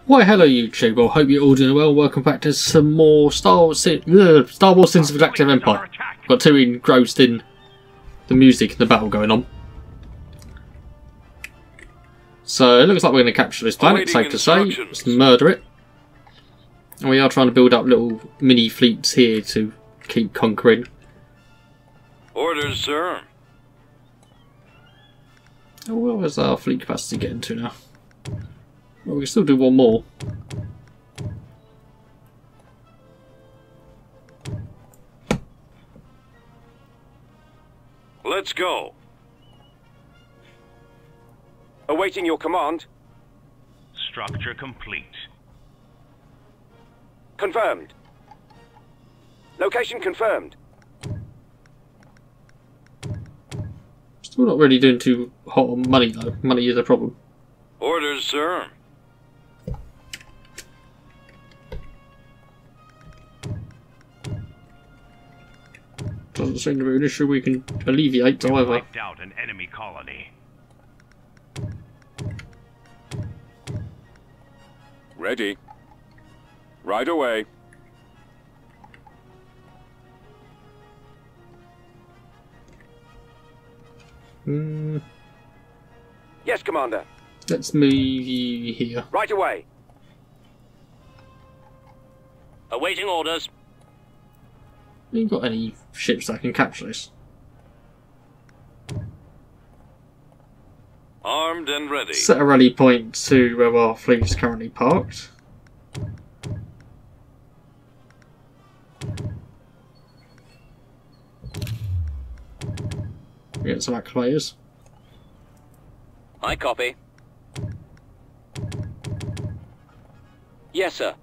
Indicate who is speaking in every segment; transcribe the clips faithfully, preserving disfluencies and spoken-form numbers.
Speaker 1: Why hello YouTube, well hope you're all doing well. Welcome back to some more Star Wars, uh, Star Wars Sins of the Galactic Empire. Got two engrossed in the music and the battle going on. So it looks like we're going to capture this planet, safe to say. Let's murder it. And we are trying to build up little mini fleets here to keep conquering.
Speaker 2: Orders, sir.
Speaker 1: Oh, where's our fleet capacity getting to now? Well, we can still do one more.
Speaker 2: Let's go. Awaiting your command.
Speaker 3: Structure complete.
Speaker 2: Confirmed. Location confirmed.
Speaker 1: Still not really doing too hot on money though. Money is a problem.
Speaker 2: Orders, sir.
Speaker 1: Doesn't seem to be an issue we can alleviate, however.
Speaker 3: Wiped out an enemy colony.
Speaker 2: Ready. Right away.
Speaker 1: Hmm.
Speaker 2: Yes, Commander.
Speaker 1: Let's move you here.
Speaker 2: Right away. Awaiting orders.
Speaker 1: You got any ships that can capture this?
Speaker 2: Armed and ready.
Speaker 1: Set a rally point to where our fleet is currently parked. We get some acclimators.
Speaker 2: I copy. Yes, sir.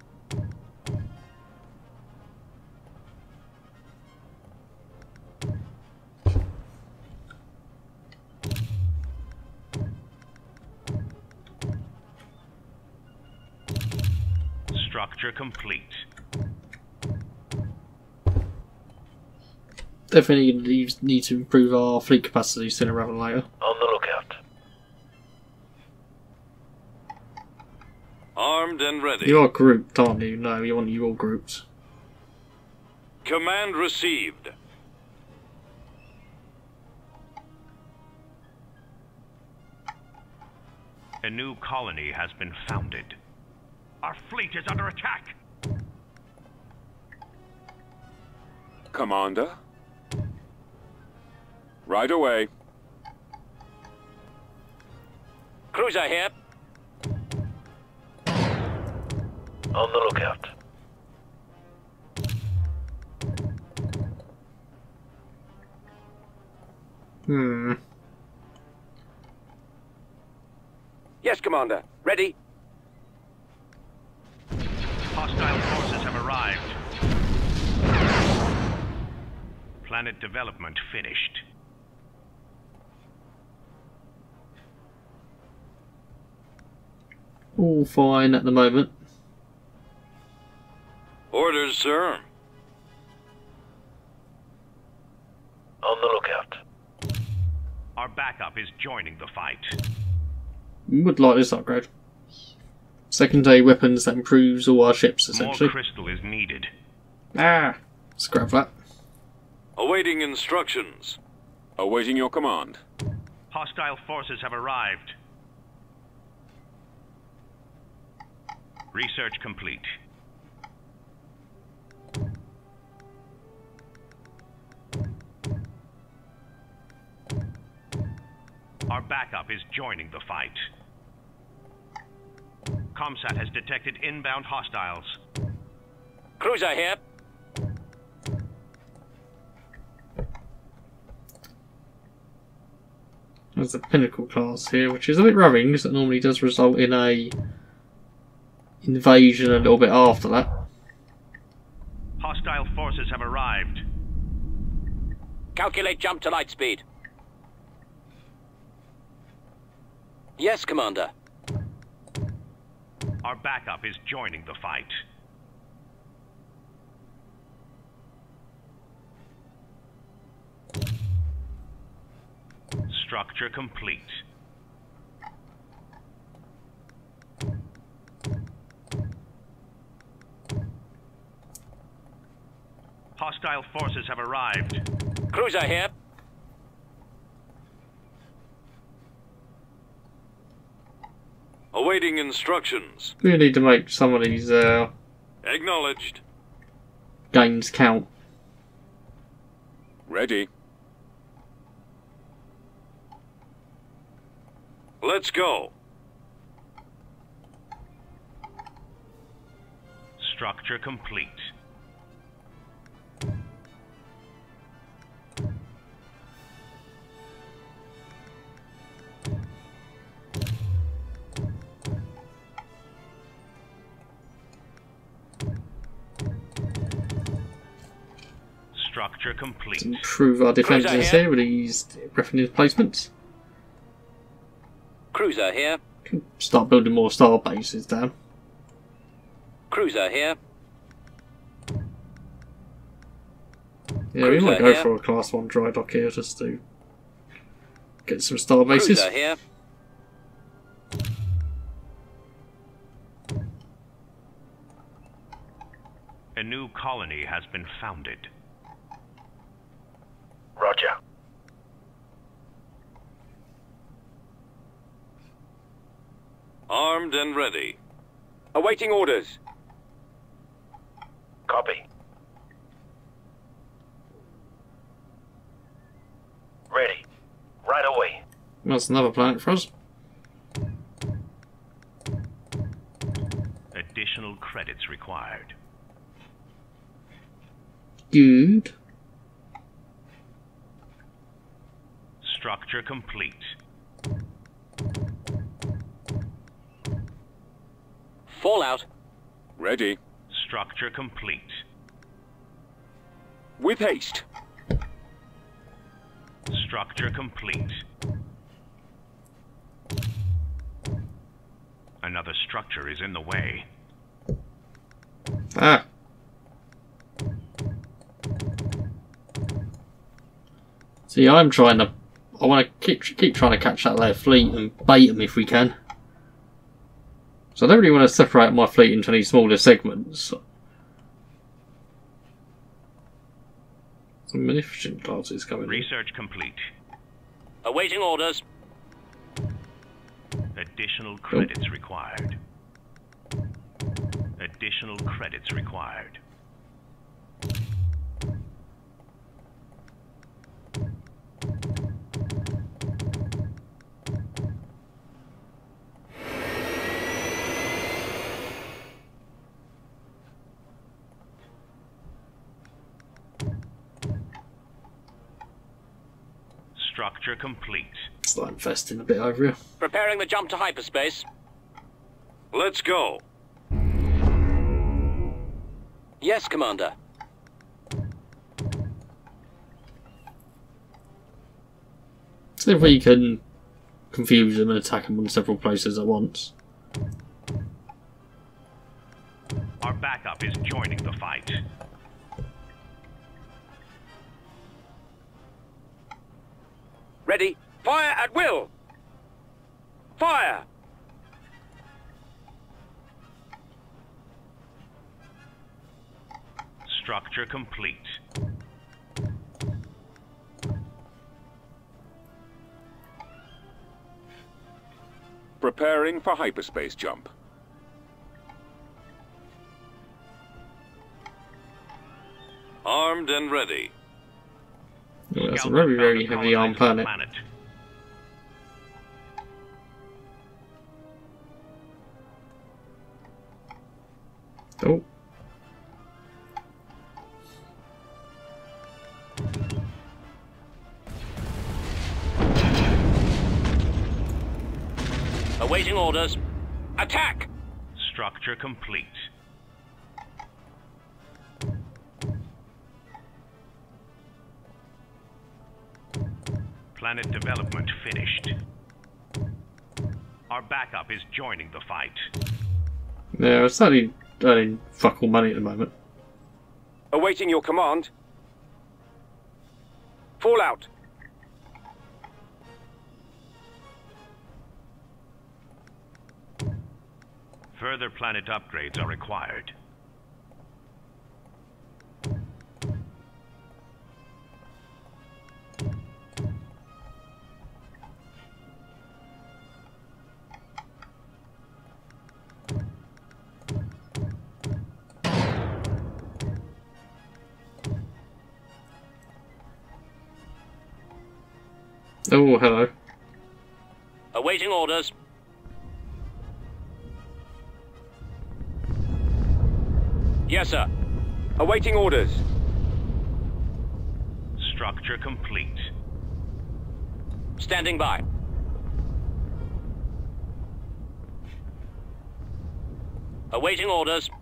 Speaker 3: Structure complete.
Speaker 1: Definitely need, need to improve our fleet capacity sooner rather than later.
Speaker 3: On the lookout.
Speaker 2: Armed and ready.
Speaker 1: You are grouped, aren't you? No, you want you all grouped.
Speaker 2: Command received.
Speaker 3: A new colony has been founded. Our fleet is under attack.
Speaker 2: Commander. Right away. Cruiser here.
Speaker 3: On the lookout.
Speaker 1: Hmm.
Speaker 2: Yes, Commander. Ready.
Speaker 3: Hostile forces have arrived. Planet development finished.
Speaker 1: All fine at the moment.
Speaker 2: Orders, sir.
Speaker 3: On the lookout. Our backup is joining the fight.
Speaker 1: Would like this upgrade. Secondary weapons that improves all our ships, essentially.
Speaker 3: More crystal is needed.
Speaker 1: Ah! Scrap that.
Speaker 2: Awaiting instructions. Awaiting your command.
Speaker 3: Hostile forces have arrived. Research complete. Our backup is joining the fight. Comsat has detected inbound hostiles.
Speaker 2: Cruiser here.
Speaker 1: There's a pinnacle class here, which is a bit worrying because it normally does result in a invasion a little bit after that.
Speaker 3: Hostile forces have arrived.
Speaker 2: Calculate jump to light speed. Yes, Commander.
Speaker 3: Our backup is joining the fight. Structure complete. Hostile forces have arrived.
Speaker 2: Cruiser here. Awaiting instructions.
Speaker 1: We need to make some of these uh,
Speaker 2: Acknowledged.
Speaker 1: gains count.
Speaker 2: Ready. Let's go.
Speaker 3: Structure complete. Structure complete.
Speaker 1: Improve our defences
Speaker 2: Cruiser
Speaker 1: here
Speaker 2: here.
Speaker 1: with these revenue placements.
Speaker 2: Cruiser here.
Speaker 1: Start building more star bases down.
Speaker 2: Cruiser here.
Speaker 1: Yeah, we
Speaker 2: Cruiser
Speaker 1: might go
Speaker 2: here.
Speaker 1: for a class one dry dock here just to get some star bases.
Speaker 2: Cruiser here.
Speaker 3: A new colony has been founded.
Speaker 4: Roger.
Speaker 2: Armed and ready. Awaiting orders.
Speaker 4: Copy. Ready. Right away.
Speaker 1: That's another planet for us.
Speaker 3: Additional credits required.
Speaker 1: Good.
Speaker 3: Structure complete.
Speaker 2: Fallout. Ready.
Speaker 3: Structure complete.
Speaker 2: With haste.
Speaker 3: Structure complete. Another structure is in the way.
Speaker 1: Ah. See, I'm trying to. I want to keep keep trying to catch that there fleet and bait them if we can. So I don't really want to separate my fleet into any smaller segments. Some munificent classes coming in.
Speaker 3: Research complete.
Speaker 2: Awaiting orders.
Speaker 3: Additional credits required. Additional credits required. Structure complete.
Speaker 1: Start investing a bit over here.
Speaker 2: Preparing the jump to hyperspace. Let's go. Yes, Commander.
Speaker 1: See if we can confuse them and attack them on several places at once.
Speaker 3: Our backup is joining the fight.
Speaker 2: Ready. Fire at will. Fire.
Speaker 3: Structure complete.
Speaker 2: Preparing for hyperspace jump. Armed and ready.
Speaker 1: Oh, that's a
Speaker 3: Scout
Speaker 1: very,
Speaker 3: found
Speaker 1: very
Speaker 3: a
Speaker 1: heavy armed
Speaker 3: colonized
Speaker 1: planet. Oh.
Speaker 2: Awaiting orders. Attack!
Speaker 3: Structure complete. Planet development finished. Our backup is joining the fight.
Speaker 1: Yeah, it's only earning fuck all money at the moment.
Speaker 2: Awaiting your command. Fallout.
Speaker 3: Further planet upgrades are required.
Speaker 1: Oh, hello.
Speaker 2: Awaiting orders. Yes, sir. Awaiting orders.
Speaker 3: Structure complete.
Speaker 2: Standing by. Awaiting orders.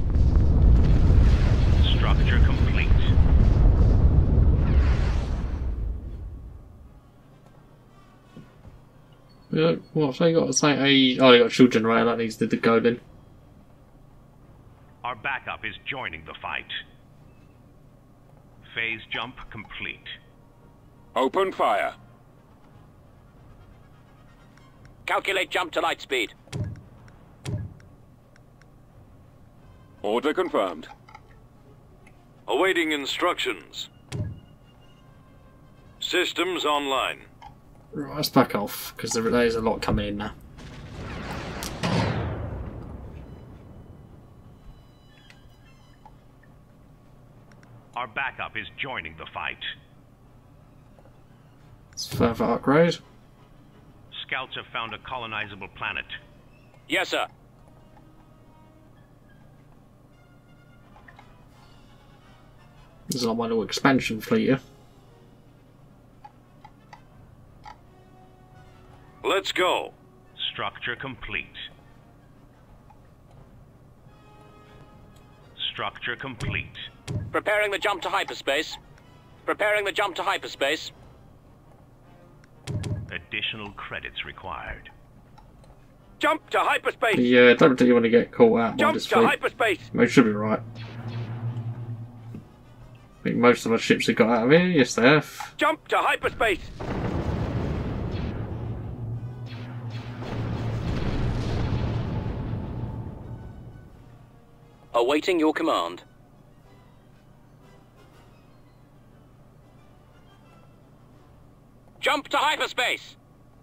Speaker 3: Structure complete.
Speaker 1: Yeah, what have they got? It's like a... Oh, they got a shield generator that needs to go then.
Speaker 3: Our backup is joining the fight. Phase jump complete.
Speaker 2: Open fire. Calculate jump to light speed. Order confirmed. Awaiting instructions. Systems online.
Speaker 1: Right, let's back off, because there's a lot coming in now.
Speaker 3: Our backup is joining the fight.
Speaker 1: It's further upgrade.
Speaker 3: Scouts have found a colonizable planet.
Speaker 2: Yes, sir.
Speaker 1: This is like my little expansion fleet here.
Speaker 2: Let's go.
Speaker 3: Structure complete. Structure complete.
Speaker 2: Preparing the jump to hyperspace. Preparing the jump to hyperspace.
Speaker 3: Additional credits required.
Speaker 2: Jump to hyperspace.
Speaker 1: Yeah, I don't particularly want to get caught out by
Speaker 2: Jump
Speaker 1: this
Speaker 2: to
Speaker 1: fleet.
Speaker 2: hyperspace.
Speaker 1: It should be right. I think most of our ships have got out of here. Yes, they have.
Speaker 2: Jump to hyperspace. Awaiting your command. Jump to hyperspace!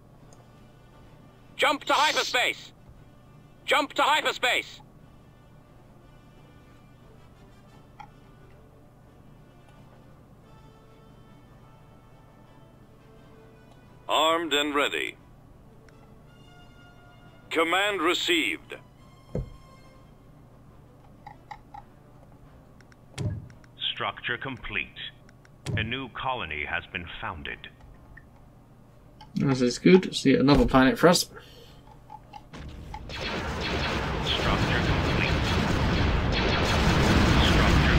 Speaker 2: Jump to hyperspace! Jump to hyperspace! Armed and ready. Command received.
Speaker 3: Structure complete. A new colony has been founded.
Speaker 1: This is good. Let's get another planet for us.
Speaker 3: Structure complete. Structure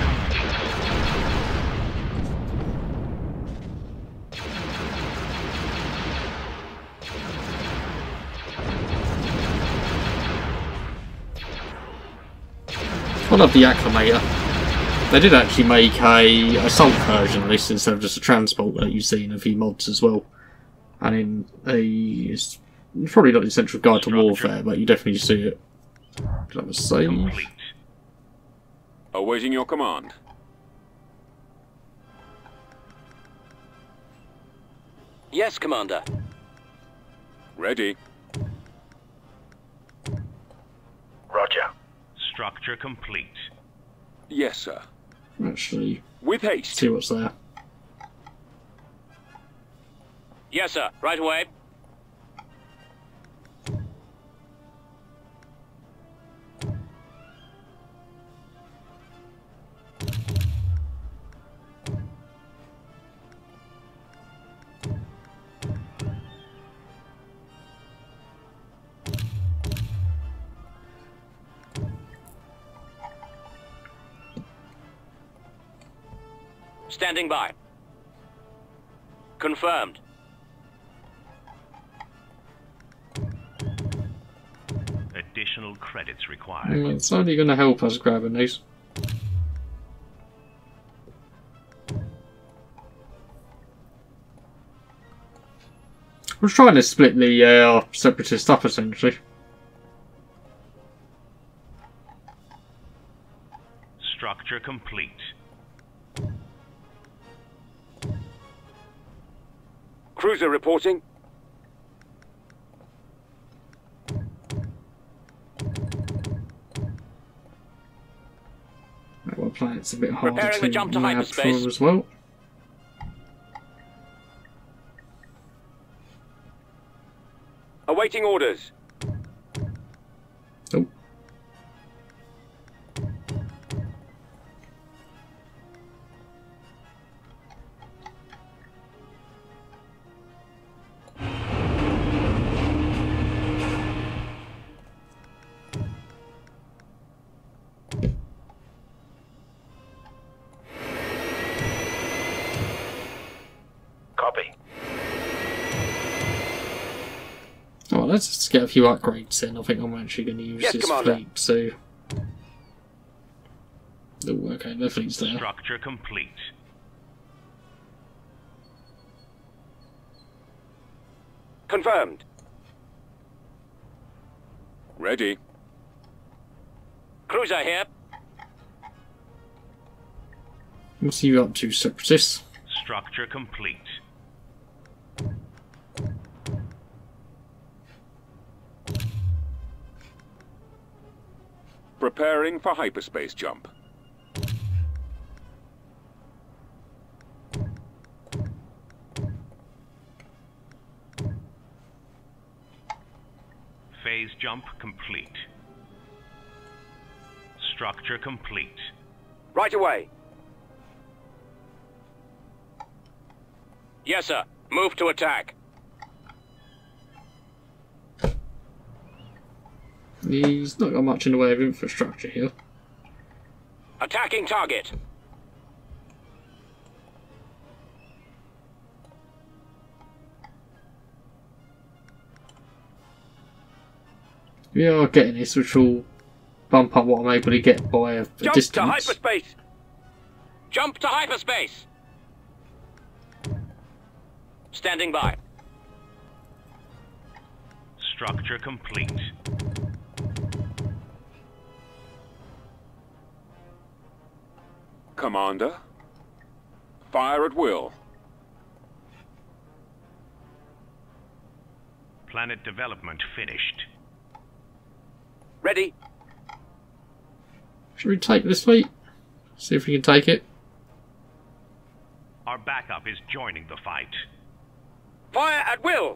Speaker 1: I love the acclimator. They did actually make a assault version of this instead of just a transport that you see in a few mods as well. And in a, it's probably not the Essential Guide to Warfare, but you definitely see it. Did I have a save?
Speaker 3: complete.
Speaker 2: Awaiting your command. Yes, Commander. Ready.
Speaker 4: Roger.
Speaker 3: Structure complete.
Speaker 2: Yes, sir.
Speaker 1: Actually,
Speaker 2: With haste.
Speaker 1: see what's there.
Speaker 2: Yes, sir. Right away. Standing by. Confirmed.
Speaker 3: Additional credits required.
Speaker 1: Mm, It's only going to help us grabbing these. I was trying to split the uh, separatist up essentially.
Speaker 3: Structure complete.
Speaker 2: Cruiser reporting.
Speaker 1: That one planet's a bit harder
Speaker 2: Preparing the
Speaker 1: to
Speaker 2: jump to
Speaker 1: map
Speaker 2: hyperspace.
Speaker 1: for as well.
Speaker 2: Awaiting orders.
Speaker 1: Oh.
Speaker 4: Copy.
Speaker 1: Oh, let's just get a few upgrades then. I think I'm actually going to use
Speaker 2: Yes,
Speaker 1: this
Speaker 2: Commander.
Speaker 1: fleet, so... Oh, okay, the fleet's there.
Speaker 3: Structure complete.
Speaker 2: Confirmed. Ready. Cruiser here.
Speaker 1: What's you up to, Separatists?
Speaker 3: Structure complete.
Speaker 5: Preparing for hyperspace jump.
Speaker 3: Phase jump complete. Structure complete.
Speaker 2: Right away. Yes, sir. Move to attack.
Speaker 1: He's not got much in the way of infrastructure here.
Speaker 2: Attacking target.
Speaker 1: We are getting this, which will bump up what I'm able to get by a, a
Speaker 2: Jump
Speaker 1: distance.
Speaker 2: to hyperspace. Jump to hyperspace. Standing by.
Speaker 3: Structure complete.
Speaker 5: Commander. Fire at will.
Speaker 3: Planet development finished.
Speaker 2: Ready.
Speaker 1: Should we take this fleet? See if we can take it.
Speaker 3: Our backup is joining the fight.
Speaker 2: Fire at will.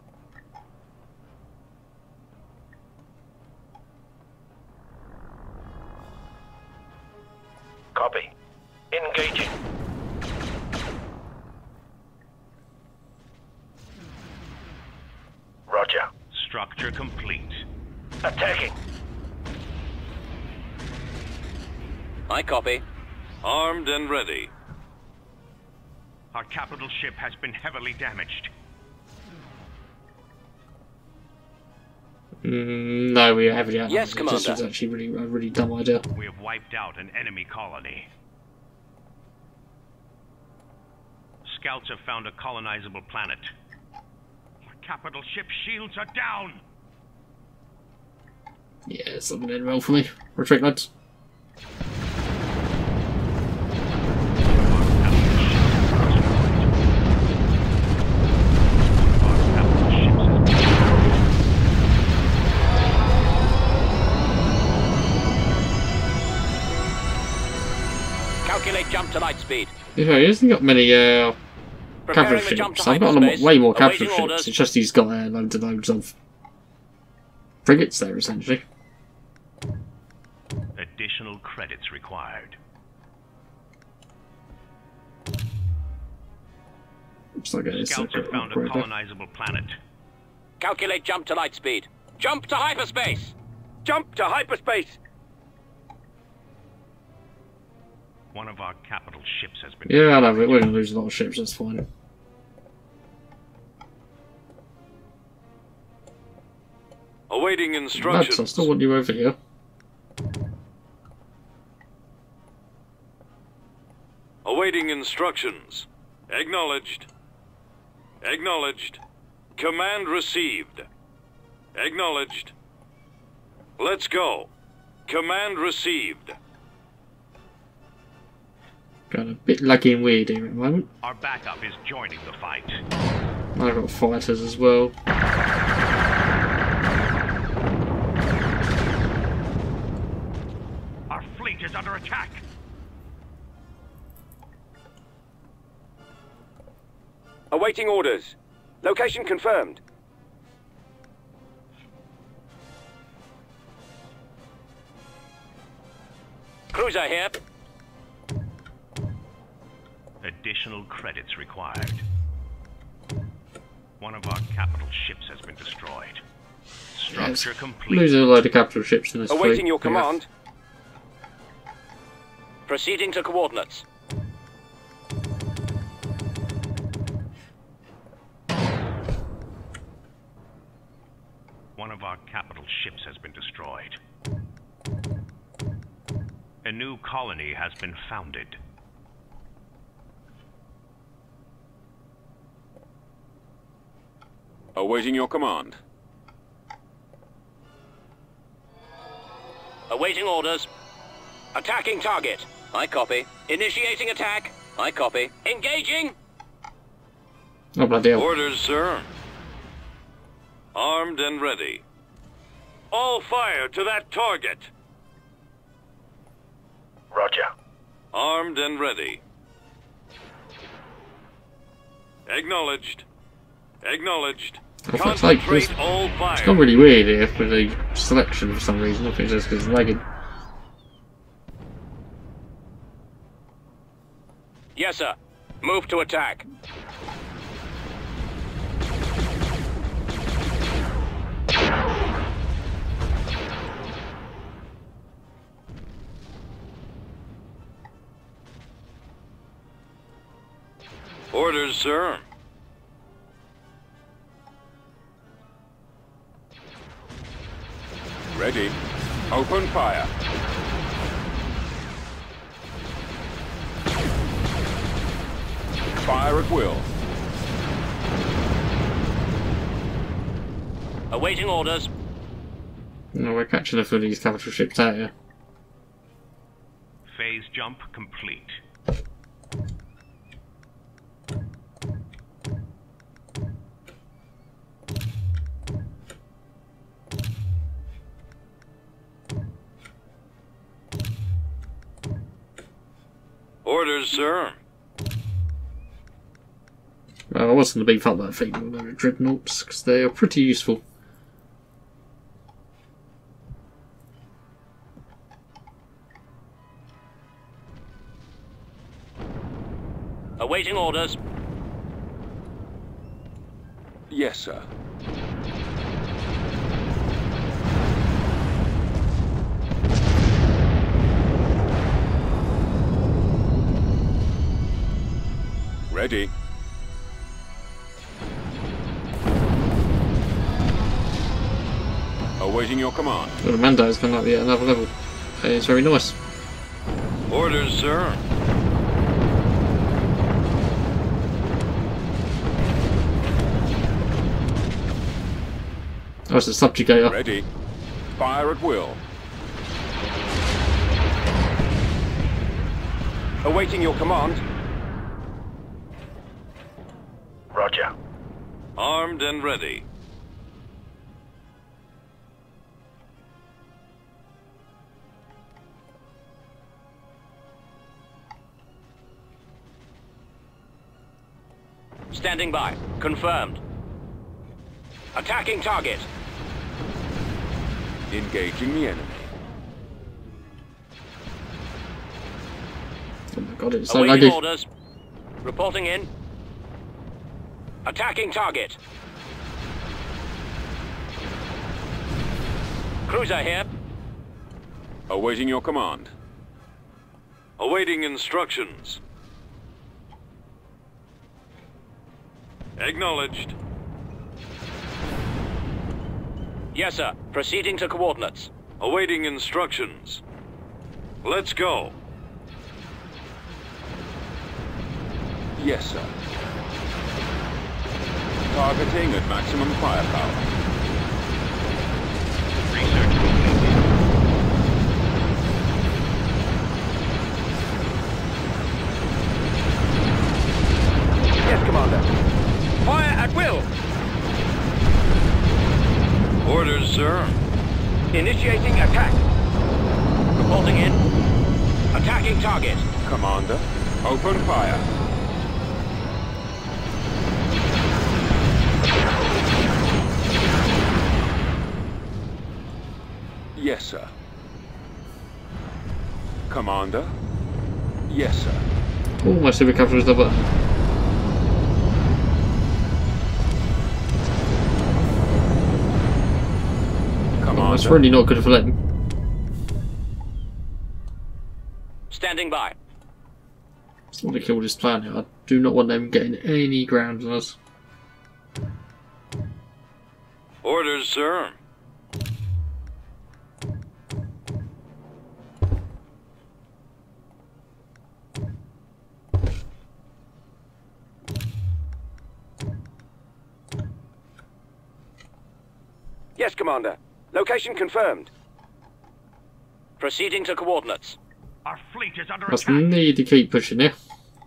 Speaker 4: Copy. Engaging. Roger.
Speaker 3: Structure complete.
Speaker 4: Attacking.
Speaker 2: I copy.
Speaker 5: Armed and ready.
Speaker 3: Our capital ship has been heavily damaged.
Speaker 1: Mm, no, we are heavily outnumbered.
Speaker 2: Yes,
Speaker 1: This
Speaker 2: Commander.
Speaker 1: was actually really, a really dumb idea.
Speaker 3: We have wiped out an enemy colony. Scouts have found a colonizable planet. Our capital ship shields are down!
Speaker 1: Yeah, it's not going to end well for me. Retreat, lads.
Speaker 2: Calculate jump to light speed.
Speaker 1: Yeah, he hasn't got many uh, capital
Speaker 2: Preparing the jump
Speaker 1: ships.
Speaker 2: to
Speaker 1: I've got a lot,
Speaker 2: hyperspace.
Speaker 1: way more capital
Speaker 2: Awaiting
Speaker 1: ships.
Speaker 2: orders.
Speaker 1: It's just he's got uh, loads and loads of frigates there, essentially.
Speaker 3: Additional credits required.
Speaker 1: Looks like a
Speaker 3: Scouts have found a
Speaker 1: upgrade there.
Speaker 3: colonizable planet.
Speaker 2: Calculate jump to light speed. Jump to hyperspace. Jump to hyperspace.
Speaker 3: One of our capital ships has been...
Speaker 1: Yeah, I know, but we're going to lose a lot of ships, that's fine.
Speaker 5: Awaiting
Speaker 1: Lads, I
Speaker 5: instructions.
Speaker 1: still want you over here.
Speaker 5: Awaiting instructions. Acknowledged. Acknowledged. Command received. Acknowledged. Let's go. Command received.
Speaker 1: Got a bit lucky and weird here at the moment.
Speaker 3: Our backup is joining the fight.
Speaker 1: I've got fighters as well.
Speaker 3: Our fleet is under attack.
Speaker 2: Awaiting orders. Location confirmed. Cruiser here.
Speaker 3: Additional credits required. One of our capital ships has been destroyed. Structure
Speaker 1: Yes.
Speaker 3: complete.
Speaker 1: Losing a load of capital ships in this fleet.
Speaker 2: Awaiting your
Speaker 1: Yeah.
Speaker 2: command. Proceeding to coordinates.
Speaker 3: One of our capital ships has been destroyed. A new colony has been founded.
Speaker 5: Awaiting your command.
Speaker 2: Awaiting orders. Attacking target. I copy. Initiating attack. I copy. Engaging.
Speaker 1: Oh, bloody hell.
Speaker 5: Orders, sir. Armed and ready. All fire to that target.
Speaker 4: Roger.
Speaker 5: Armed and ready. Acknowledged. Acknowledged.
Speaker 1: I thought it's like
Speaker 5: Concentrate
Speaker 1: this.
Speaker 5: all
Speaker 1: It's
Speaker 5: fire.
Speaker 1: gone really weird here with the selection for some reason. I think it's just because it's lagging.
Speaker 2: Yes, sir. Move to attack.
Speaker 5: Orders, sir. Ready. Open fire. Fire at will.
Speaker 2: Awaiting orders.
Speaker 1: No, we're catching up with these capital ships out here.
Speaker 3: Phase jump complete.
Speaker 5: Orders, sir.
Speaker 1: Well, I was going to beef up that thing with the dreadnoughts because they are pretty useful.
Speaker 2: Awaiting orders.
Speaker 5: Yes, sir. Ready. Awaiting your command.
Speaker 1: Well, the Mando's gone up yet another level. It's very nice.
Speaker 5: Orders, sir.
Speaker 1: Oh, it's a subjugator.
Speaker 5: Ready. Fire at will.
Speaker 2: Awaiting your command.
Speaker 4: Roger.
Speaker 5: Armed and ready.
Speaker 2: Standing by. Confirmed. Attacking target.
Speaker 5: Engaging the enemy.
Speaker 1: Oh my god, it's so
Speaker 2: Awaiting
Speaker 1: laggy.
Speaker 2: orders. Reporting in. Attacking target. Cruiser here.
Speaker 5: Awaiting your command. Awaiting instructions. Acknowledged.
Speaker 2: Yes, sir. Proceeding to coordinates.
Speaker 5: Awaiting instructions. Let's go. Yes, sir. Targeting at maximum firepower.
Speaker 3: Research complete.
Speaker 2: Yes, Commander. Fire at will.
Speaker 5: Orders, sir.
Speaker 2: Initiating attack. Reporting in. Attacking target.
Speaker 5: Commander, open fire. Yes, sir.
Speaker 6: Commander? Yes, sir.
Speaker 1: Oh, my supercapture is double. Oh, that's really not good for them.
Speaker 2: Standing by.
Speaker 1: Just want to kill this planet. I do not want them getting any ground on us.
Speaker 5: Orders, sir.
Speaker 7: Yes, Commander. Location confirmed.
Speaker 2: Proceeding to coordinates.
Speaker 3: Our fleet is under
Speaker 1: Just
Speaker 3: attack.
Speaker 1: need to keep pushing here.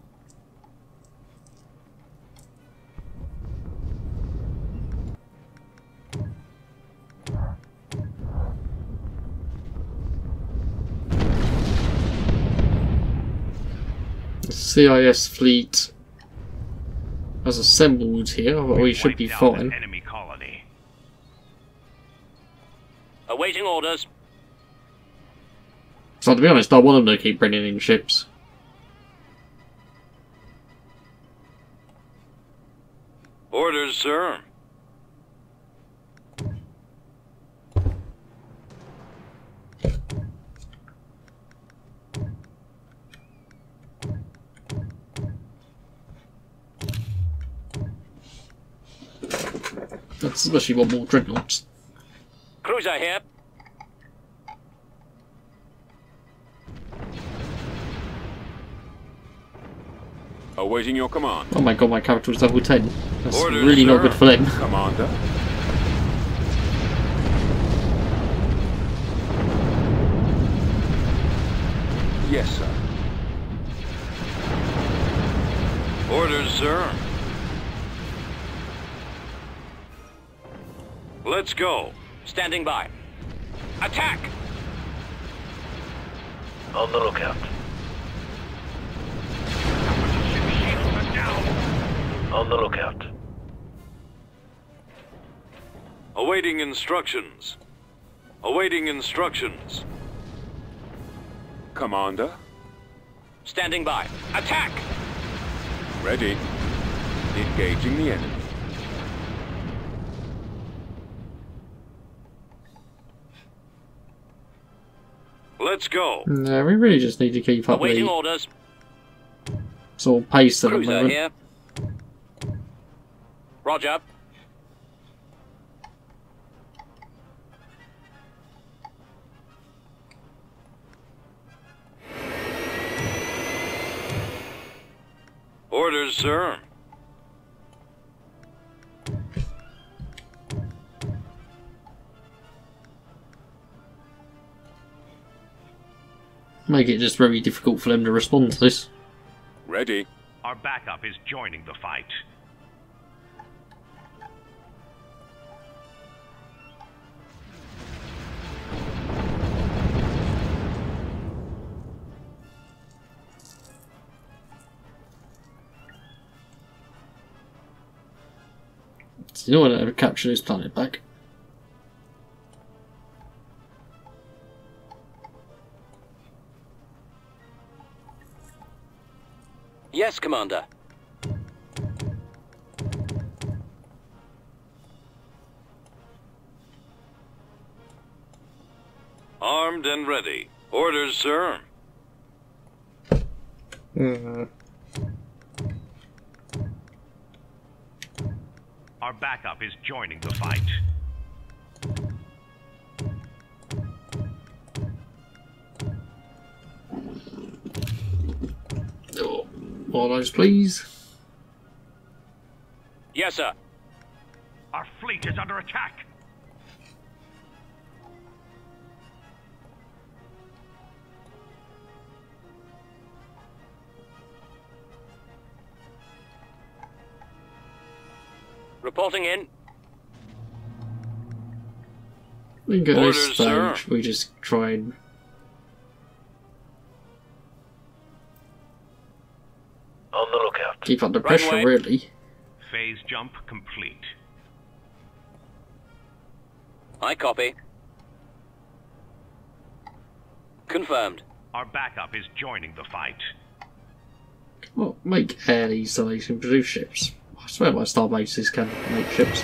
Speaker 1: The C I S fleet has assembled here, but we should be
Speaker 3: Wiped out an
Speaker 1: fine.
Speaker 3: enemy colony.
Speaker 2: Awaiting orders.
Speaker 1: So to be honest, I want them to keep bringing in ships.
Speaker 5: Orders, sir.
Speaker 1: That's especially want more dreadnoughts.
Speaker 2: Cruiser here.
Speaker 6: Awaiting your command.
Speaker 1: Oh my god, my capital's level ten. That's
Speaker 5: Orders,
Speaker 1: really not
Speaker 5: sir.
Speaker 1: good for them.
Speaker 6: Commander? Yes, sir.
Speaker 5: Orders, sir. Let's go.
Speaker 2: Standing by. Attack!
Speaker 4: On the lookout.
Speaker 3: Shields are down.
Speaker 4: On the lookout.
Speaker 5: Awaiting instructions. Awaiting instructions.
Speaker 6: Commander?
Speaker 2: Standing by. Attack!
Speaker 6: Ready. Engaging the enemy.
Speaker 5: Let's go.
Speaker 1: No, we really just need to keep up
Speaker 2: Awaiting
Speaker 1: the
Speaker 2: orders.
Speaker 1: sort of pace at the
Speaker 2: Cruiser
Speaker 1: moment.
Speaker 2: here. Roger.
Speaker 5: Orders, sir.
Speaker 1: Make it just very difficult for them to respond to this.
Speaker 6: Ready.
Speaker 3: Our backup is joining the fight.
Speaker 1: So you know what? I'll capture this planet back.
Speaker 2: Yes, Commander.
Speaker 5: Armed and ready. Orders, sir.
Speaker 1: Uh,
Speaker 3: Our backup is joining the fight.
Speaker 1: oh, all those, please.
Speaker 2: Yes, sir.
Speaker 3: Our fleet is under attack.
Speaker 2: Reporting in.
Speaker 1: We can go to this
Speaker 5: Orders,
Speaker 1: stage.
Speaker 5: sir.
Speaker 1: We just try and
Speaker 4: On the lookout.
Speaker 1: keep up the
Speaker 2: Right
Speaker 1: pressure,
Speaker 2: away.
Speaker 1: really.
Speaker 3: Phase jump complete.
Speaker 2: I copy. Confirmed.
Speaker 3: Our backup is joining the fight.
Speaker 1: Well, make air these so they can produce ships. I swear my star bases can make ships.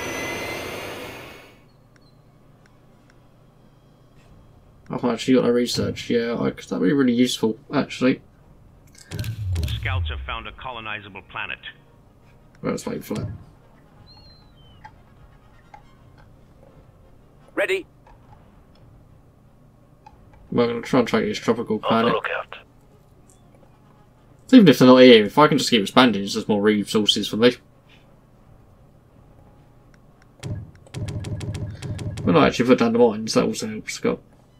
Speaker 1: I've actually got no research. Yeah, I, that'd be really useful, actually.
Speaker 3: Scouts have found a colonizable planet.
Speaker 1: Well, let's wait for that.
Speaker 7: Ready.
Speaker 1: We're going to try and track this tropical
Speaker 4: On the
Speaker 1: planet.
Speaker 4: lookout.
Speaker 1: Even if they're not here, if I can just keep expanding, it's just more resources for me. When I actually put down the mines, that also helps, Scott.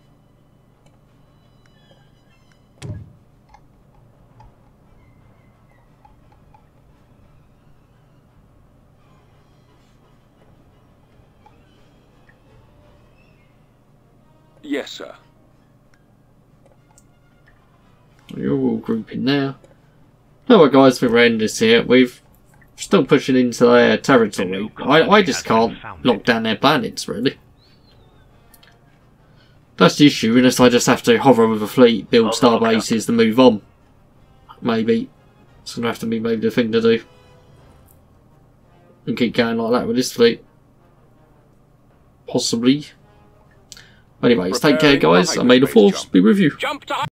Speaker 6: Yes, sir.
Speaker 1: You're all grouping now. Alright guys, we're ending this here. We've still pushing into their territory. I, I just can't lock down their planets, really. That's the issue, unless I just have to hover with a fleet, build star bases, and move on. Maybe. It's going to have to be maybe the thing to do. And keep going like that with this fleet. Possibly. Anyways, take care guys, and may the force be with you.
Speaker 2: Jump to